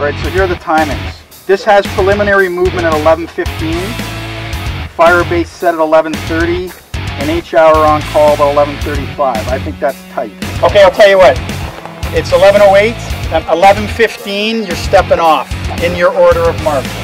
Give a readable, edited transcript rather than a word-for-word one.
Right, so here are the timings. This has preliminary movement at 11:15, fire base set at 11:30, and H-hour on call at 11:35. I think that's tight. Okay, I'll tell you what. It's 11:08, at 11:15 you're stepping off in your order of march.